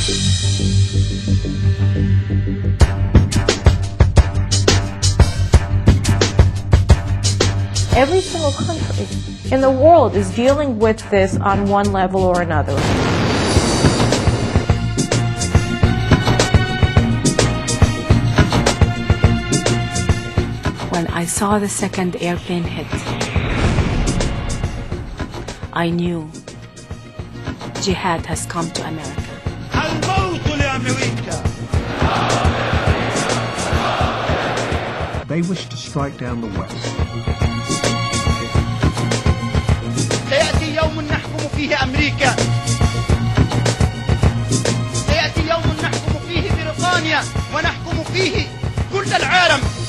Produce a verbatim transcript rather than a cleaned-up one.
Every single country in the world is dealing with this on one level or another. When I saw the second airplane hit, I knew jihad has come to America. They wish to strike down the West. سيأتي يوم نحكم فيه أمريكا. سيأتي يوم نحكم فيه بريطانيا ونحكم فيه كل العالم.